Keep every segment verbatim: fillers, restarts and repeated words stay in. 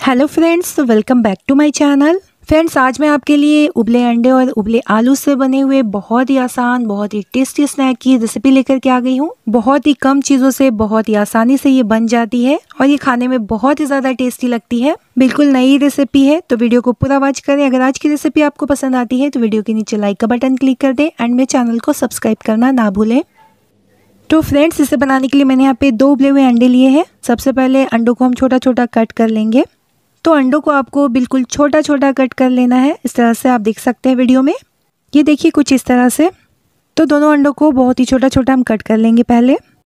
Hello friends, तो welcome back to my channel. Friends, आज मैं आपके लिए उबले अंडे और उबले आलू से बने हुए बहुत ही आसान, बहुत ही टेस्टी स्नैक की रेसिपी लेकर के आ गई हूँ। बहुत ही कम चीज़ों से बहुत ही आसानी से ये बन जाती है और ये खाने में बहुत ही ज़्यादा टेस्टी लगती है। बिल्कुल नई रेसिपी है, तो वीडियो को पूरा वॉच करें। अगर आज की रेसिपी आपको पसंद आती है तो वीडियो के नीचे लाइक का बटन क्लिक कर दें एंड मेरे चैनल को सब्सक्राइब करना ना भूलें। तो फ्रेंड्स, इसे बनाने के लिए मैंने यहाँ पे दो उबले हुए अंडे लिए हैं। सबसे पहले अंडों को हम छोटा छोटा कट कर लेंगे। तो अंडों को आपको बिल्कुल छोटा छोटा कट कर लेना है। इस तरह से आप देख सकते हैं वीडियो में, ये देखिए कुछ इस तरह से। तो दोनों अंडों को बहुत ही छोटा छोटा हम कट कर लेंगे पहले।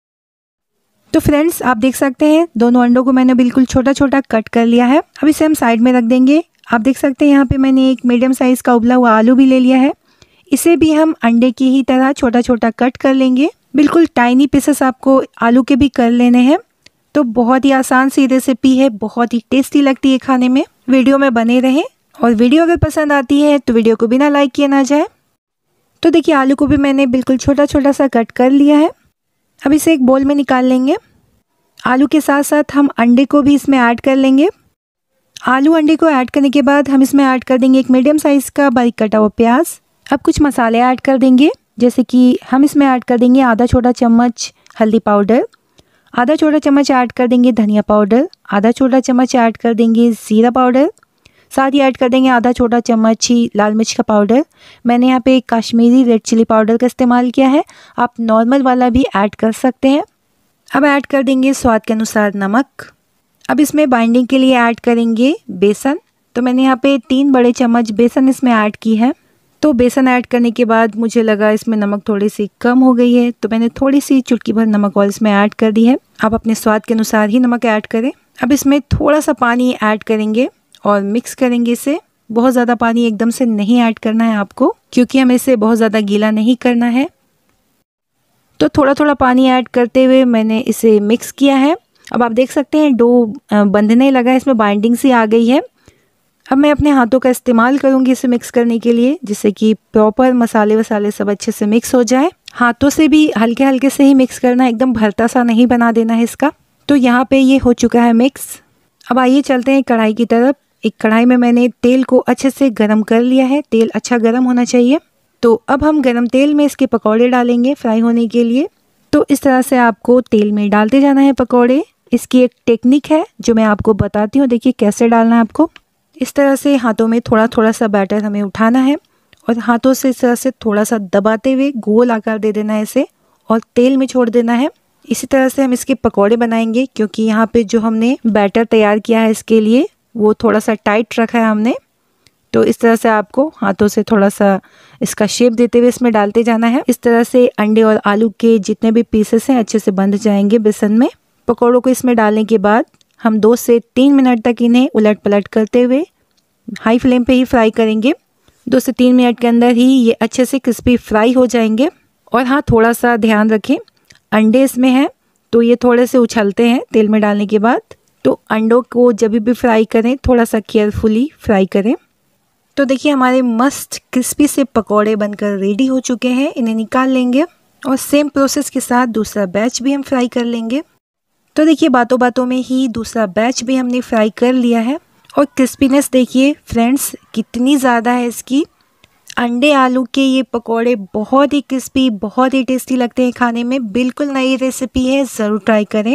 तो फ्रेंड्स, आप देख सकते हैं दोनों अंडों को मैंने बिल्कुल छोटा छोटा कट कर लिया है। अब इसे हम साइड में रख देंगे। आप देख सकते हैं यहाँ पे मैंने एक मीडियम साइज़ का उबला हुआ आलू भी ले लिया है। इसे भी हम अंडे की ही तरह छोटा छोटा कट कर लेंगे। बिल्कुल टाइनी पीसेस आपको आलू के भी कर लेने हैं। तो बहुत ही आसान सी रेसिपी है, बहुत ही टेस्टी लगती है खाने में। वीडियो में बने रहें और वीडियो अगर पसंद आती है तो वीडियो को बिना लाइक किए ना जाए। तो देखिए, आलू को भी मैंने बिल्कुल छोटा छोटा सा कट कर लिया है। अब इसे एक बोल में निकाल लेंगे। आलू के साथ साथ हम अंडे को भी इसमें ऐड कर लेंगे। आलू अंडे को ऐड करने के बाद हम इसमें ऐड कर देंगे एक मीडियम साइज़ का बारीक कटा हुआ प्याज। अब कुछ मसाले ऐड कर देंगे, जैसे कि हम इसमें ऐड कर देंगे आधा छोटा चम्मच हल्दी पाउडर, आधा छोटा चम्मच ऐड कर देंगे धनिया पाउडर, आधा छोटा चम्मच ऐड कर देंगे ज़ीरा पाउडर, साथ ही ऐड कर देंगे आधा छोटा चम्मच ही लाल मिर्च का पाउडर। मैंने यहाँ पे कश्मीरी रेड चिली पाउडर का इस्तेमाल किया है, आप नॉर्मल वाला भी ऐड कर सकते हैं। अब ऐड कर देंगे स्वाद के अनुसार नमक। अब इसमें बाइंडिंग के लिए ऐड करेंगे बेसन। तो मैंने यहाँ पे तीन बड़े चम्मच बेसन इसमें ऐड की है। तो बेसन ऐड करने के बाद मुझे लगा इसमें नमक थोड़ी सी कम हो गई है, तो मैंने थोड़ी सी चुटकी भर नमक और इसमें ऐड कर दी है। आप अपने स्वाद के अनुसार ही नमक ऐड करें। अब इसमें थोड़ा सा पानी ऐड करेंगे और मिक्स करेंगे इसे। बहुत ज़्यादा पानी एकदम से नहीं ऐड करना है आपको, क्योंकि हमें इसे बहुत ज़्यादा गीला नहीं करना है। तो थोड़ा थोड़ा पानी ऐड करते हुए मैंने इसे मिक्स किया है। अब आप देख सकते हैं डो बंधने लगा है, इसमें बाइंडिंग सी आ गई है। अब मैं अपने हाथों का इस्तेमाल करूंगी इसे मिक्स करने के लिए, जिससे कि प्रॉपर मसाले वसाले सब अच्छे से मिक्स हो जाए। हाथों से भी हल्के हल्के से ही मिक्स करना है, एकदम भरता सा नहीं बना देना है इसका। तो यहाँ पे ये हो चुका है मिक्स। अब आइए चलते हैं कढ़ाई की तरफ। एक कढ़ाई में मैंने तेल को अच्छे से गर्म कर लिया है। तेल अच्छा गर्म होना चाहिए। तो अब हम गर्म तेल में इसके पकौड़े डालेंगे फ्राई होने के लिए। तो इस तरह से आपको तेल में डालते जाना है पकौड़े। इसकी एक टेक्निक है जो मैं आपको बताती हूँ, देखिए कैसे डालना है आपको। इस तरह से हाथों में थोड़ा थोड़ा सा बैटर हमें उठाना है और हाथों से इस तरह से थोड़ा सा दबाते हुए गोल आकार दे देना है इसे और तेल में छोड़ देना है। इसी तरह से हम इसके पकौड़े बनाएंगे, क्योंकि यहाँ पे जो हमने बैटर तैयार किया है इसके लिए वो थोड़ा सा टाइट रखा है हमने। तो इस तरह से आपको हाथों से थोड़ा सा इसका शेप देते हुए इसमें डालते जाना है। इस तरह से अंडे और आलू के जितने भी पीसेस हैं अच्छे से बंध जाएंगे बेसन में। पकौड़ों को इसमें डालने के बाद हम दो से तीन मिनट तक इन्हें उलट पलट करते हुए हाई फ्लेम पे ही फ्राई करेंगे। दो से तीन मिनट के अंदर ही ये अच्छे से क्रिस्पी फ्राई हो जाएंगे। और हाँ, थोड़ा सा ध्यान रखें, अंडे इसमें हैं तो ये थोड़े से उछलते हैं तेल में डालने के बाद। तो अंडों को जब भी फ्राई करें थोड़ा सा केयरफुली फ्राई करें। तो देखिए, हमारे मस्त क्रिस्पी से पकौड़े बनकर रेडी हो चुके हैं। इन्हें निकाल लेंगे और सेम प्रोसेस के साथ दूसरा बैच भी हम फ्राई कर लेंगे। तो देखिए, बातों बातों में ही दूसरा बैच भी हमने फ्राई कर लिया है। और क्रिस्पीनेस देखिए फ्रेंड्स कितनी ज़्यादा है इसकी। अंडे आलू के ये पकोड़े बहुत ही क्रिस्पी, बहुत ही टेस्टी लगते हैं खाने में। बिल्कुल नई रेसिपी है, ज़रूर ट्राई करें।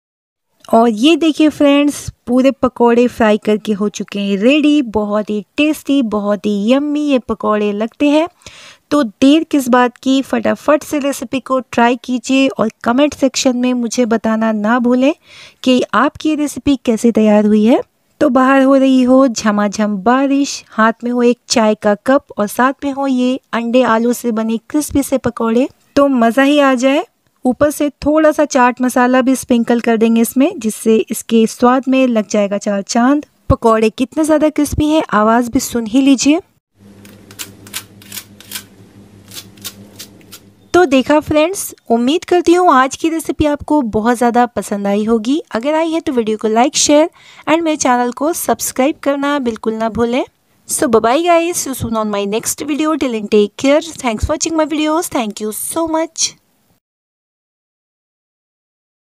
और ये देखिए फ्रेंड्स, पूरे पकोड़े फ्राई करके हो चुके हैं रेडी। बहुत ही टेस्टी, बहुत ही यम्मी ये पकोड़े लगते हैं। तो देर किस बात की, फटाफट से रेसिपी को ट्राई कीजिए और कमेंट सेक्शन में मुझे बताना ना भूलें कि आपकी रेसिपी कैसे तैयार हुई है। तो बाहर हो रही हो झमाझम बारिश, हाथ में हो एक चाय का कप और साथ में हो ये अंडे आलू से बने क्रिस्पी से पकोड़े, तो मज़ा ही आ जाए। ऊपर से थोड़ा सा चाट मसाला भी स्प्रिंकल कर देंगे इसमें, जिससे इसके स्वाद में लग जाएगा चार चांद। पकोड़े कितने ज़्यादा क्रिस्पी हैं, आवाज़ भी सुन ही लीजिए। तो देखा फ्रेंड्स, उम्मीद करती हूँ आज की रेसिपी आपको बहुत ज़्यादा पसंद आई होगी। अगर आई है तो वीडियो को लाइक, शेयर एंड मेरे चैनल को सब्सक्राइब करना बिल्कुल ना भूलें। So bye guys, see you soon on my next video. Till then take care, thanks for watching my videos, thank you so much.